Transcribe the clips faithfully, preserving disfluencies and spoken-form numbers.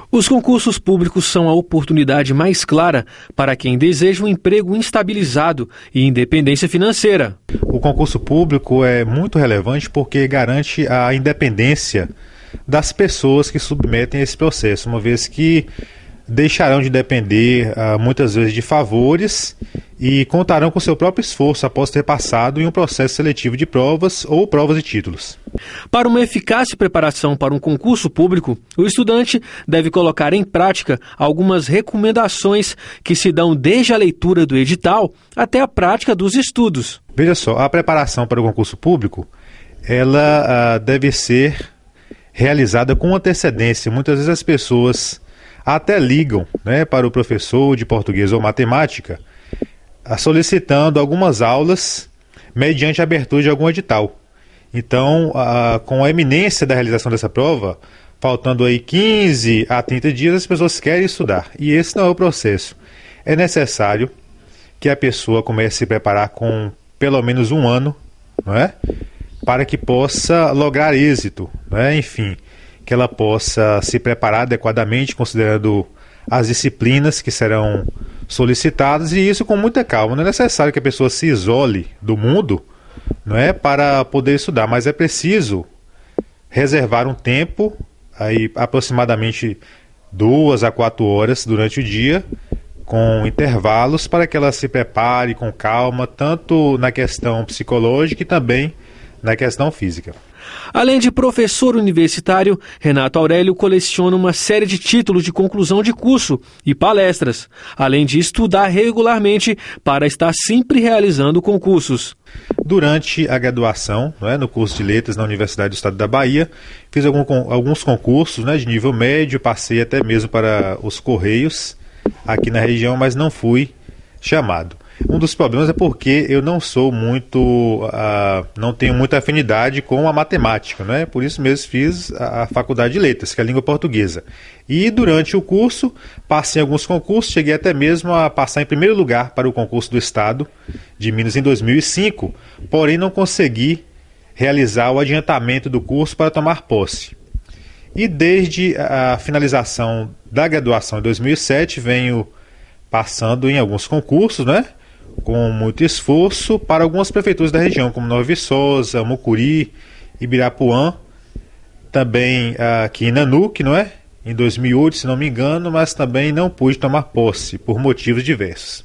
Os concursos públicos são a oportunidade mais clara para quem deseja um emprego estabilizado e independência financeira. O concurso público é muito relevante porque garante a independência das pessoas que submetem a esse processo, uma vez que deixarão de depender muitas vezes de favores e contarão com seu próprio esforço após ter passado em um processo seletivo de provas ou provas e títulos. Para uma eficaz preparação para um concurso público, o estudante deve colocar em prática algumas recomendações que se dão desde a leitura do edital até a prática dos estudos. Veja só, a preparação para o concurso público, ela ah, deve ser realizada com antecedência. Muitas vezes as pessoas até ligam, né, para o professor de português ou matemática, solicitando algumas aulas mediante a abertura de algum edital. Então, a, com a iminência da realização dessa prova, faltando aí quinze a trinta dias, as pessoas querem estudar. E esse não é o processo. É necessário que a pessoa comece a se preparar com pelo menos um ano, não é? Para que possa lograr êxito, não é? Enfim, que ela possa se preparar adequadamente, considerando as disciplinas que serão solicitadas, e isso com muita calma. Não é necessário que a pessoa se isole do mundo, não é, para poder estudar, mas é preciso reservar um tempo, aí aproximadamente duas a quatro horas durante o dia, com intervalos, para que ela se prepare com calma, tanto na questão psicológica e também na questão física. Além de professor universitário, Renato Aurélio coleciona uma série de títulos de conclusão de curso e palestras, além de estudar regularmente para estar sempre realizando concursos. Durante a graduação, não é, no curso de Letras na Universidade do Estado da Bahia, fiz algum, alguns concursos, né, de nível médio, passei até mesmo para os Correios aqui na região, mas não fui chamado. Um dos problemas é porque eu não sou muito, uh, não tenho muita afinidade com a matemática, né? Por isso mesmo fiz a, a faculdade de Letras, que é a língua portuguesa. E durante o curso, passei em alguns concursos, cheguei até mesmo a passar em primeiro lugar para o concurso do Estado de Minas em dois mil e cinco, porém não consegui realizar o adiantamento do curso para tomar posse. E desde a finalização da graduação em dois mil e sete, venho passando em alguns concursos, né? Com muito esforço, para algumas prefeituras da região, como Nova Viçosa, Mucuri, Ibirapuã, também aqui em Nanuque, não é? Em dois mil e oito, se não me engano, mas também não pude tomar posse, por motivos diversos.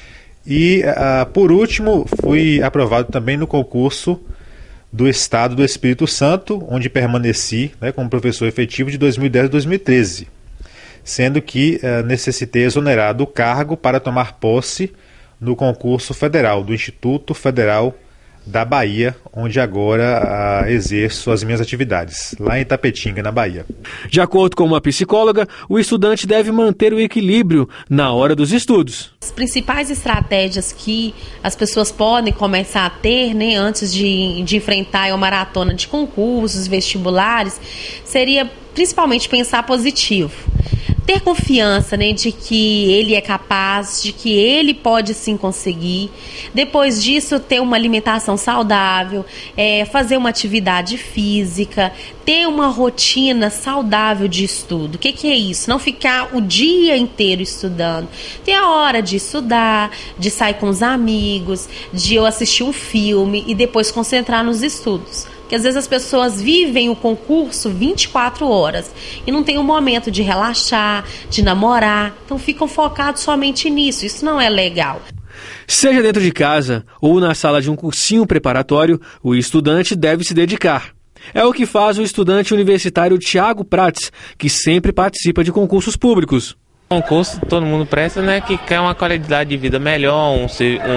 E, uh, por último, fui aprovado também no concurso do Estado do Espírito Santo, onde permaneci, né, como professor efetivo de dois mil e dez a dois mil e treze, sendo que uh, necessitei exonerar do cargo para tomar posse no concurso federal do Instituto Federal da Bahia, onde agora ah, exerço as minhas atividades, lá em Itapetinga, na Bahia. De acordo com uma psicóloga, o estudante deve manter o equilíbrio na hora dos estudos. As principais estratégias que as pessoas podem começar a ter, né, antes de, de enfrentar uma maratona de concursos, vestibulares, seria principalmente pensar positivo. Ter confiança, né, de que ele é capaz, de que ele pode sim conseguir. Depois disso, ter uma alimentação saudável, é, fazer uma atividade física, ter uma rotina saudável de estudo. O que, que é isso? Não ficar o dia inteiro estudando. Ter a hora de estudar, de sair com os amigos, de eu assistir um filme e depois concentrar nos estudos. Porque às vezes as pessoas vivem o concurso vinte e quatro horas e não tem um momento de relaxar, de namorar, então ficam focados somente nisso. Isso não é legal. Seja dentro de casa ou na sala de um cursinho preparatório, o estudante deve se dedicar. É o que faz o estudante universitário Tiago Prates, que sempre participa de concursos públicos. Concurso todo mundo presta, né, que quer uma qualidade de vida melhor, um,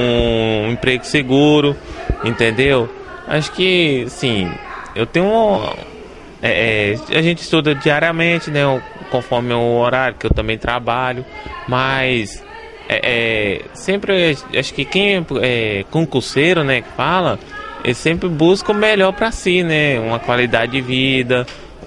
um emprego seguro, entendeu? Acho que, sim, eu tenho um, é, é, a gente estuda diariamente, né, conforme o horário que eu também trabalho, mas é, é, sempre, acho que quem é concurseiro, né, que fala, ele sempre busca o melhor para si, né, uma qualidade de vida,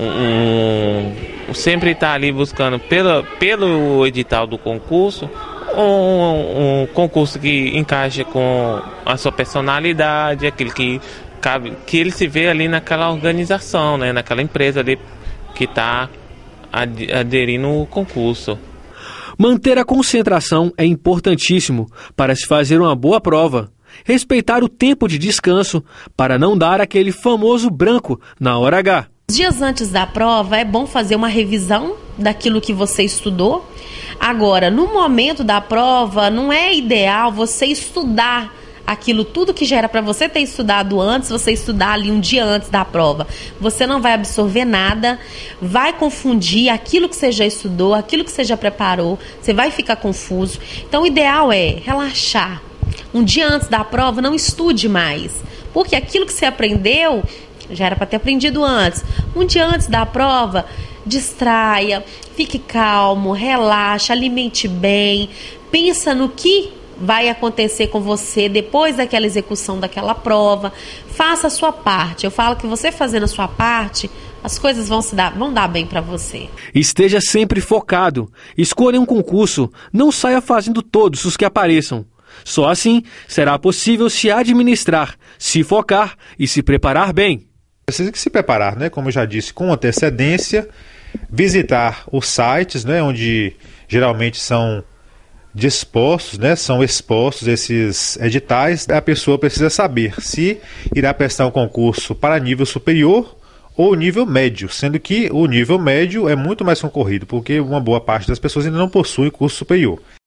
um, um, sempre está ali buscando pela, pelo edital do concurso, um, um concurso que encaixa com a sua personalidade, aquele que cabe, que ele se vê ali naquela organização, né, naquela empresa ali que está ad- aderir no concurso. Manter a concentração é importantíssimo para se fazer uma boa prova. Respeitar o tempo de descanso para não dar aquele famoso branco na hora H. Dias antes da prova é bom fazer uma revisão daquilo que você estudou. Agora, no momento da prova, não é ideal você estudar aquilo tudo que já era para você ter estudado antes, você estudar ali um dia antes da prova. Você não vai absorver nada, vai confundir aquilo que você já estudou, aquilo que você já preparou, você vai ficar confuso. Então, o ideal é relaxar. Um dia antes da prova, não estude mais, porque aquilo que você aprendeu já era para ter aprendido antes. Um dia antes da prova, distraia, fique calmo, relaxa, alimente bem, pensa no que vai acontecer com você depois daquela execução daquela prova. Faça a sua parte. Eu falo que você fazendo a sua parte, as coisas vão se dar, vão dar bem para você. Esteja sempre focado. Escolha um concurso. Não saia fazendo todos os que apareçam. Só assim será possível se administrar, se focar e se preparar bem. Precisa que se preparar, né? Como eu já disse, com antecedência, visitar os sites, né? Onde geralmente são dispostos, né? São expostos esses editais. A pessoa precisa saber se irá prestar um concurso para nível superior ou nível médio, sendo que o nível médio é muito mais concorrido, porque uma boa parte das pessoas ainda não possui curso superior.